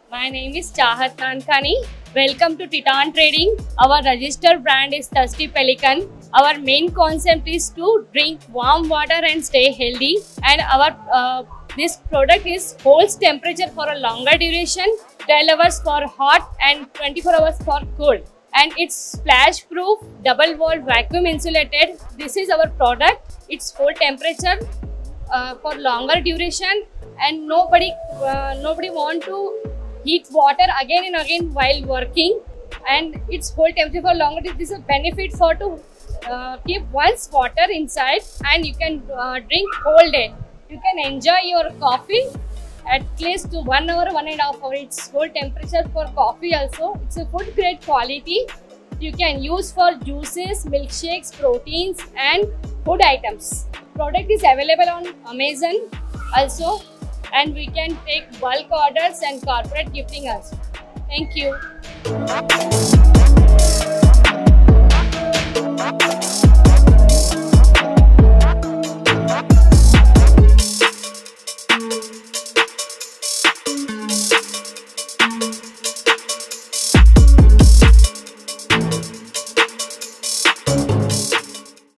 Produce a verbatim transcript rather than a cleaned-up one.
My name is Chahat Nankani. Welcome to Titan Trading. Our registered brand is Thirsty Pelican. Our main concept is to drink warm water and stay healthy. And our uh, this product is holds temperature for a longer duration, twelve hours for hot and twenty-four hours for cold. And it's splash proof, double wall vacuum insulated. This is our product. It's hold temperature uh, for longer duration, and nobody uh, nobody want to heat water again and again while working, and it's hold temperature for longer. This is a benefit for to uh, keep one's water inside, and you can uh, drink whole day. You can enjoy your coffee at least to one hour, one and a half hour. It's hold temperature for coffee also. It's a food grade quality. You can use for juices, milkshakes, proteins and food items. Product is available on Amazon also, and we can take bulk orders and corporate gifting also. Thank you.